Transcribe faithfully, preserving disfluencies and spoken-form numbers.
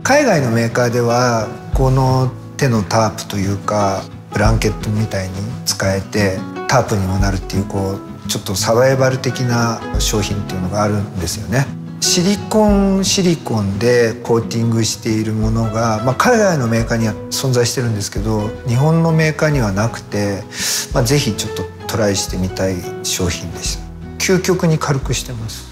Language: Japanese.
海外のメーカーではこの手のタープというかブランケットみたいに使えてタープにもなるっていうこうちょっとサバイバル的な商品っていうのがあるんですよね。シリコンシリコンでコーティングしているものが、まあ、海外のメーカーには存在してるんですけど日本のメーカーにはなくて、まあ、ぜひちょっとトライしてみたい商品でした。究極に軽くしてます。